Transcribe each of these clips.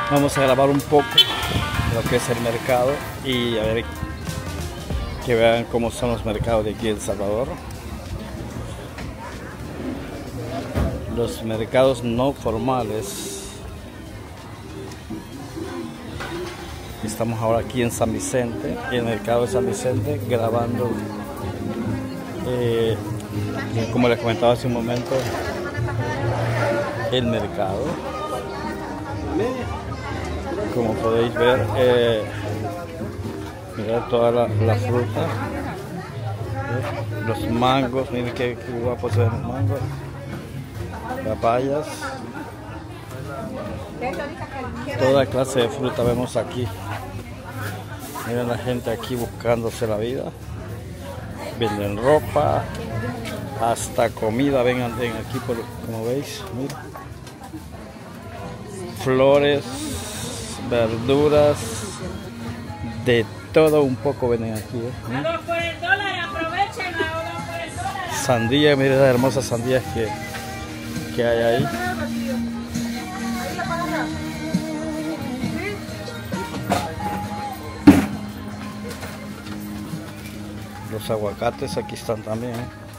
Vamos a grabar un poco lo que es el mercado y a ver que vean cómo son los mercados de aquí en El Salvador. Los mercados no formales. Estamos ahora aquí en San Vicente, en el mercado de San Vicente, grabando, como les comentaba hace un momento, el mercado. Como podéis ver, mirad toda la fruta, los mangos, miren qué guapos se ven los mangos, papayas, toda clase de fruta vemos aquí. Miren la gente aquí buscándose la vida, venden ropa, hasta comida, vengan aquí como veis, miren. Flores, verduras, de todo un poco venden aquí. Sandía, miren las hermosas sandías que hay ahí. Los aguacates aquí están también.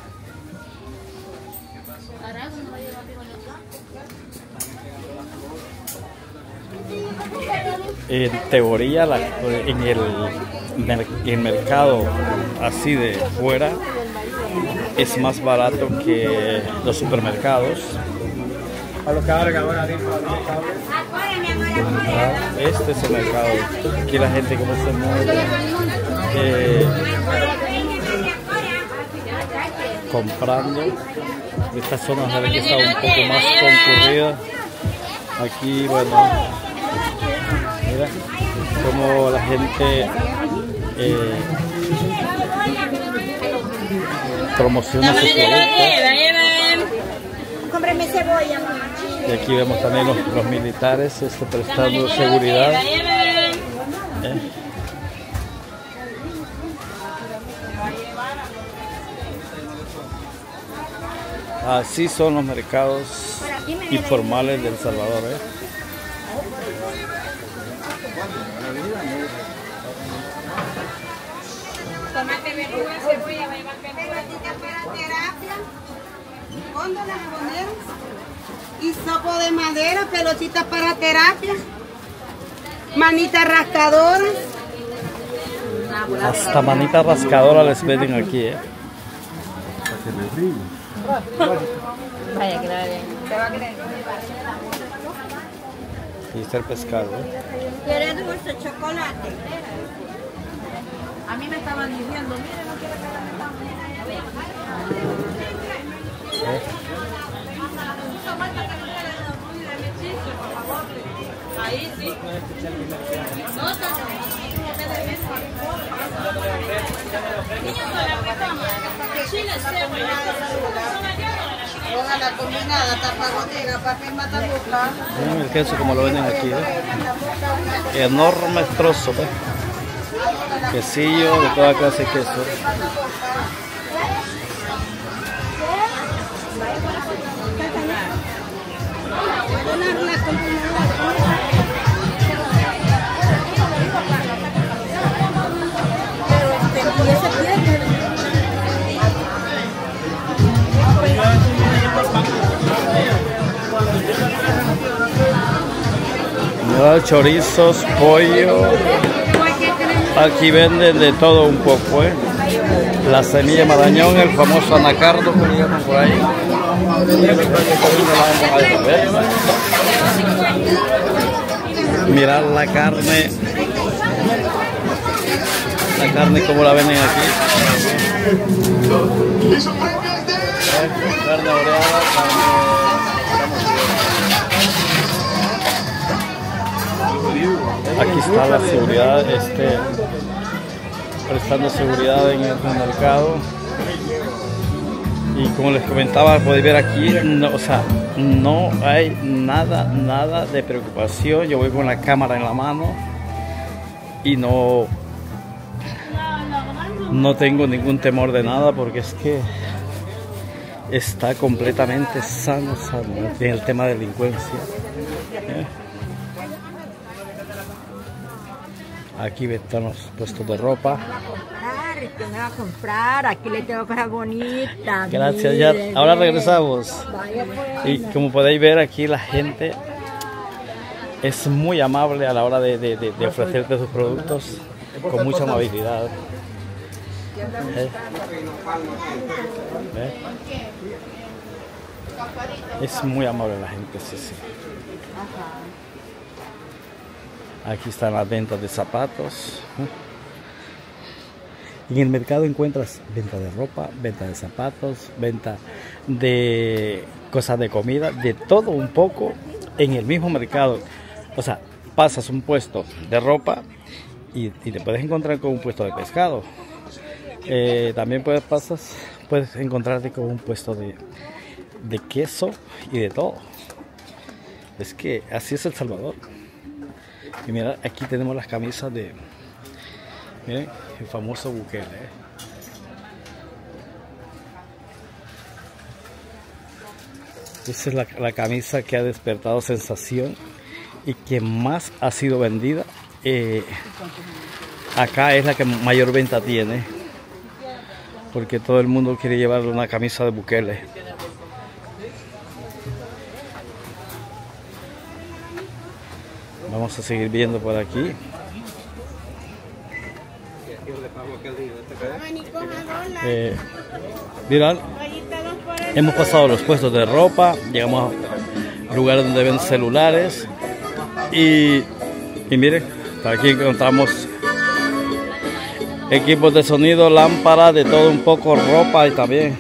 En teoría, en el mercado así de fuera es más barato que los supermercados. Este es el mercado. Aquí la gente como se mueve, comprando. Esta zona sabe que está un poco más concurrida. Aquí, bueno, mira como la gente promociona sus productos. Cómprame cebolla. Y aquí vemos también los militares prestando seguridad. Así son los mercados informales de El Salvador. Tomate, verdura, cebolla, pelotitas para terapia, góndolas jaboneras, hisopo de madera, pelotitas para terapia, manitas rascadoras. Hasta manitas rascadoras les venden aquí. Vaya que la ven. Te va a creer. Y está el pescado. ¿Quieres dulce chocolate? A mí me estaban diciendo, mire, no quiero que la ahí sí. La combinada, tapagotera, papel matabuca. Miren el queso como lo venden aquí. Enormes trozos. Quesillo de toda clase de queso. Chorizos, pollo. Aquí venden de todo un poco, La semilla de marañón, el famoso anacardo que le llaman por ahí. Mirad la carne. La carne como la venden aquí. Carne oreada, Aquí está la seguridad, prestando seguridad en el mercado. Y como les comentaba, podéis ver aquí, no hay nada de preocupación. Yo voy con la cámara en la mano y no tengo ningún temor de nada, porque es que está completamente sano en el tema de delincuencia. Aquí están los puestos de ropa. Venga a comprar, aquí le tengo cosas bonitas. Gracias, ya. Ahora regresamos. Y como podéis ver, aquí la gente es muy amable a la hora de ofrecerte sus productos, con mucha amabilidad. Es muy amable la gente, sí, sí. Aquí están las ventas de zapatos. En el mercado encuentras venta de ropa, venta de zapatos, venta de cosas de comida, de todo un poco en el mismo mercado. O sea, pasas un puesto de ropa y te puedes encontrar con un puesto de pescado. También puedes encontrarte con un puesto de queso y de todo. Es que así es El Salvador. Y mira, aquí tenemos las camisas de, miren, el famoso Bukele. Esa es la camisa que ha despertado sensación y que más ha sido vendida. Acá es la que mayor venta tiene, porque todo el mundo quiere llevar una camisa de Bukele. Vamos a seguir viendo por aquí. Miran, hemos pasado los puestos de ropa, llegamos a lugares donde ven celulares y miren, aquí encontramos equipos de sonido, lámparas, de todo un poco, ropa y también.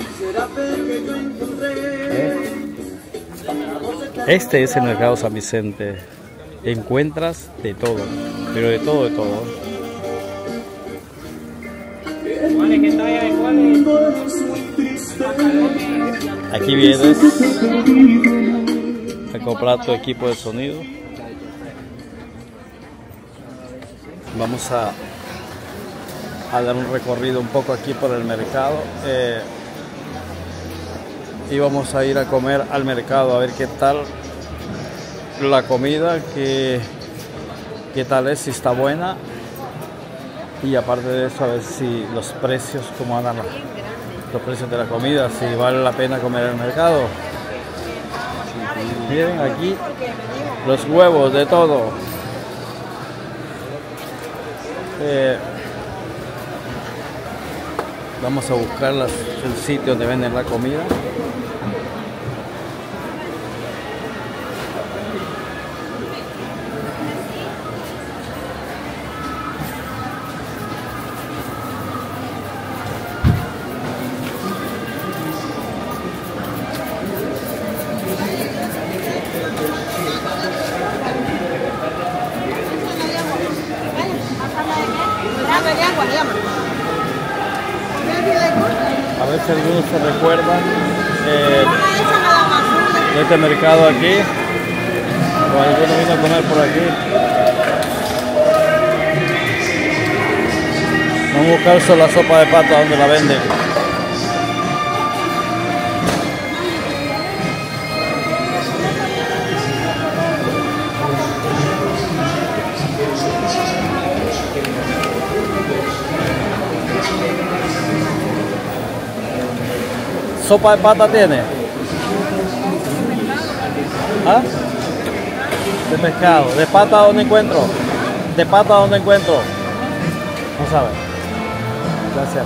Este es el mercado San Vicente. Encuentras de todo, pero de todo, de todo. Aquí vienes a comprar tu equipo de sonido. Vamos a dar un recorrido un poco aquí por el mercado. Y vamos a ir a comer al mercado a ver qué tal la comida, qué tal es, si está buena, y aparte de eso a ver si los precios, cómo andan los precios de la comida, si vale la pena comer en el mercado. Miren aquí los huevos, de todo. Vamos a buscar el sitio donde venden la comida. A ver si algunos se recuerdan de este mercado aquí, o alguno vino a comer por aquí. Vamos a buscar solo la sopa de pata donde la venden. ¿Sopa de pata tiene? ¿Ah? De pescado. ¿De pata dónde encuentro? ¿De pata dónde encuentro? No sabe. Gracias.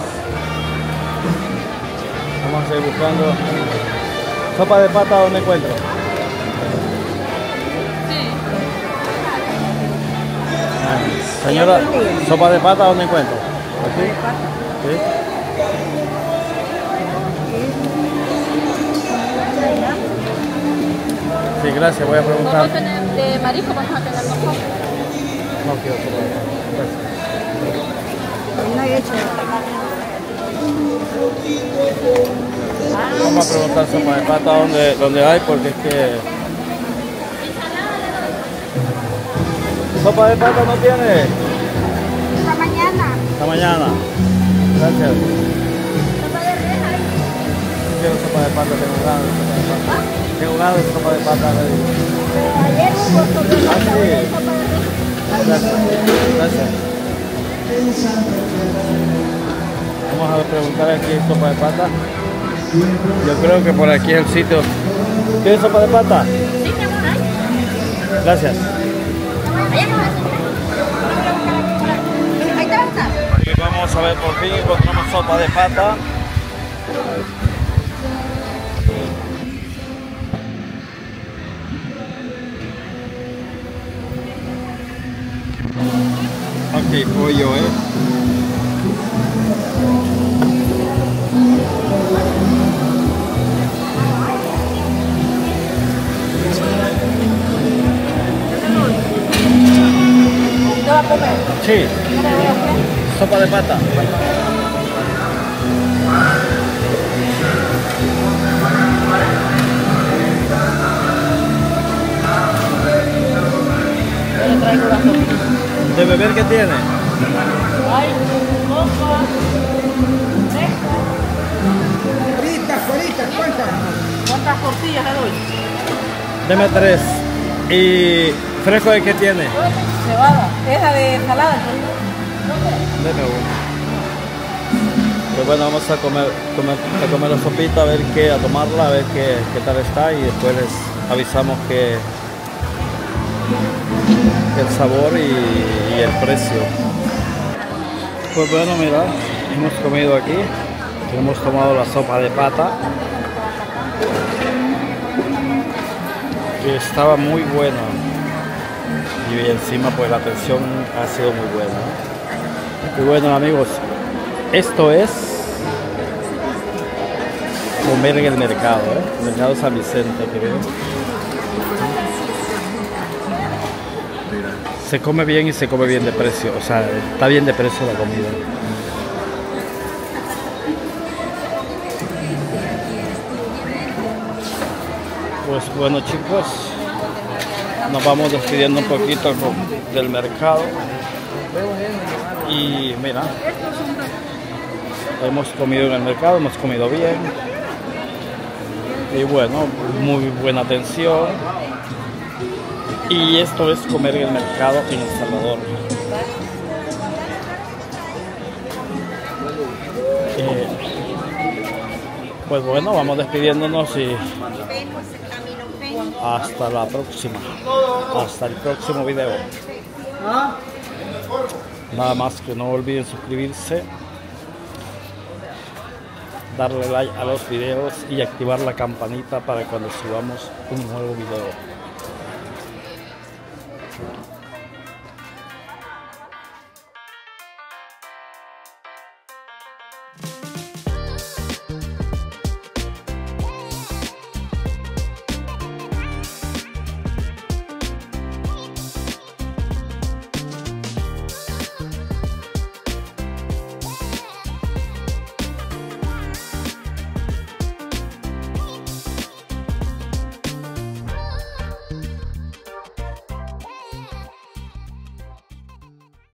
Vamos a seguir buscando. ¿Sopa de pata dónde encuentro? Señora, ¿sopa de pata dónde encuentro? ¿Aquí? ¿Sí? Sí, gracias, voy a preguntar. De marisco vamos a tener nosotros. No quiero probar. Gracias. Vamos a preguntar sopa de pata dónde hay, porque es que... ¿Sopa de pata no tiene? Esta mañana. Esta mañana. Gracias. Sopa de reja. Quiero sopa de pata, tengo ganas de sopa de pata. Tengo ganas de sopa de pata. Ayer hubo sopa de pata, sí. sopa de reja. Gracias. Gracias. Vamos a preguntar aquí sopa de pata. Yo creo que por aquí es el sitio. ¿Quieres sopa de pata? Sí, mi amor, Gracias. ahí te va a estar. Aquí vamos a ver, por fin encontramos sopa de pata. Ok, pollo, ¿Te va a comer? Sí, sopa de pata. Yo le traigo la sopa. ¿De beber qué tiene? Ay, sopa. Fritas, ¿cuántas? ¿Cuántas tortillas le doy? Deme 3. ¿Y fresco de qué tiene? Cebada. Esa de ensalada. Deme uno. Pues bueno, vamos a comer la sopita, a ver qué, a tomarla, a ver qué tal está, y después les avisamos que el sabor y el precio. Pues bueno, mirad, hemos comido aquí, hemos tomado la sopa de pata, que estaba muy buena, y encima pues la atención ha sido muy buena. Y bueno, amigos, esto es comer en el mercado, el mercado San Vicente, que ven. Se come bien y se come bien de precio, o sea, está bien de precio la comida. Pues bueno, chicos, nos vamos despidiendo un poquito del mercado. Y mira, hemos comido en el mercado, hemos comido bien. Y bueno, muy buena atención. Y esto es comer en el mercado en El Salvador. Pues bueno, vamos despidiéndonos y hasta la próxima. Hasta el próximo video. Nada más, que no olviden suscribirse, darle like a los videos y activar la campanita para cuando subamos un nuevo video.